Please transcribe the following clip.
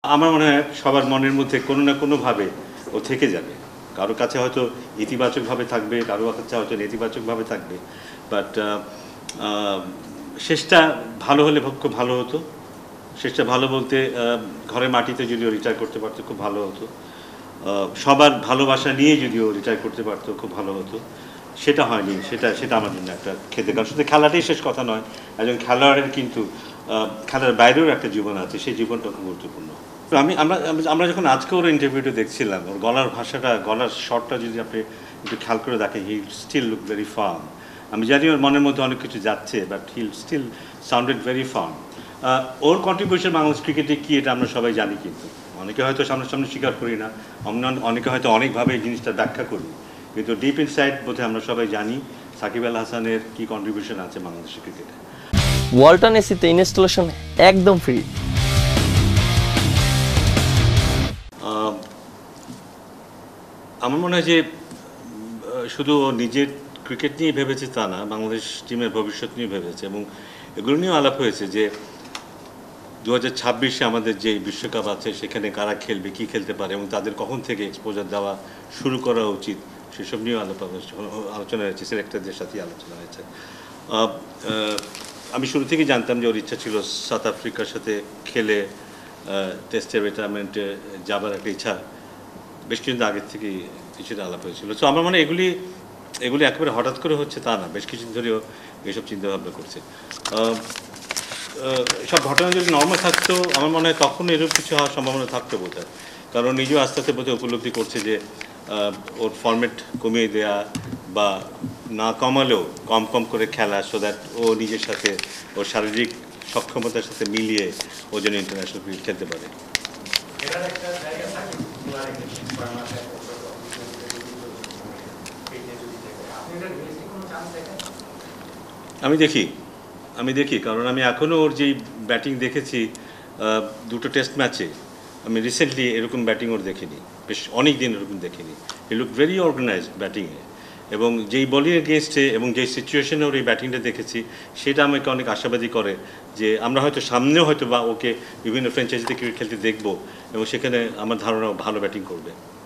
আমার মনে হয় সবার মনের মধ্যে কোনো না কোনোভাবে ও থেকে যাবে। কারো কাছে হয়তো ইতিবাচকভাবে থাকবে, কারো কাছে হয়তো নেতিবাচকভাবে থাকবে। বাট শেষটা ভালো হলে খুব ভালো হতো। শেষটা ভালো বলতে ঘরের মাটিতে যদিও রিটায়ার করতে পারতো খুব ভালো হতো। সবার ভালোবাসা নিয়ে যদিও রিটায়ার করতে পারতো খুব ভালো হতো। সেটা হয়নি, সেটা আমার জন্য একটা খেতে, কারণ শুধু খেলাটাই শেষ কথা নয়। একজন খেলোয়াড়ের কিন্তু খেলার বাইরেও একটা জীবন আছে, সেই জীবনটা খুব গুরুত্বপূর্ণ। আমরা যখন আজকে ওর ইন্টারভিউটা দেখছিলাম, ওর গলার ভাষাটা, গলার শটটা যদি আপনি একটু খেয়াল করে দেখেন, he still look very firm. আমি জানি ওর মনের মধ্যে অনেক কিছু যাচ্ছে, but he still sounded very firm. ওর কন্ট্রিবিউশন বাংলাদেশ ক্রিকেটে কী এটা আমরা সবাই জানি, কিন্তু অনেকে হয়তো সামনাসামনি স্বীকার করি না, অনেকে হয়তো অনেকভাবে এই জিনিসটা ব্যাখ্যা করি, কিন্তু ডিপ ইনসাইড বোধহয় আমরা সবাই জানি সাকিব আল হাসানের কী কন্ট্রিবিউশন আছে বাংলাদেশের ক্রিকেটে। ওয়ালটন এসিতে ইনস্টলেশন একদম ফ্রি। আমার মনে হয় যে শুধু নিজের ক্রিকেট নিয়ে ভেবেছে তা না, বাংলাদেশ টিমের ভবিষ্যৎ নিয়ে ভেবেছে, এবং এগুলো নিয়েও আলাপ হয়েছে যে 2026-এ আমাদের যে বিশ্বকাপ আছে সেখানে কারা খেলবে, কী খেলতে পারে, এবং তাদের কখন থেকে এক্সপোজার দেওয়া শুরু করা উচিত, সেসব নিয়েও আলোচনা হয়েছে, সিলেক্টরদের সাথেই আলোচনা হয়েছে। আমি শুরু থেকেই জানতাম যে ওর ইচ্ছা ছিল সাউথ আফ্রিকার সাথে খেলে টেস্টে রিটায়ারমেন্টে যাবার একটা ইচ্ছা বেশ কিছুদিন আগের থেকেই কিছুটা আলাপ হয়েছিল। তো আমার মনে হয় এগুলি একেবারে হঠাৎ করে হচ্ছে তা না, বেশ কিছুদিন ধরেও এইসব চিন্তাভাবনা করছে। সব ঘটনা যদি নর্মাল থাকতো আমার মনে হয় তখন এরকম কিছু হওয়ার সম্ভাবনা থাকতো বোধহয়, কারণ নিজেও আস্তে আস্তে বোধহয় উপলব্ধি করছে যে ওর ফরম্যাট কমিয়ে দেয়া বা না কমালেও কম করে খেলা, সো দ্যাট ও নিজের সাথে ওর শারীরিক সক্ষমতার সাথে মিলিয়ে ও যেন ইন্টারন্যাশনাল ক্রিকেট খেলতে পারে। আমি দেখি কারণ আমি এখনও ওর যেই ব্যাটিং দেখেছি দুটো টেস্ট ম্যাচে, আমি রিসেন্টলি এরকম ব্যাটিং ওর দেখিনি, বেশ অনেক দিন এরকম দেখিনি। হি লুক ভেরি অর্গানাইজড ব্যাটিংয়ে, এবং যেই বলিং এগেনস্টে এবং যেই সিচুয়েশনে ওর এই ব্যাটিংটা দেখেছি সেটা আমাকে অনেক আশাবাদী করে যে আমরা হয়তো সামনেও হয়তো বা ওকে বিভিন্ন ফ্র্যাঞ্চাইজিতে ক্রিকেট খেলতে দেখবো, এবং সেখানে আমার ধারণা ভালো ব্যাটিং করবে।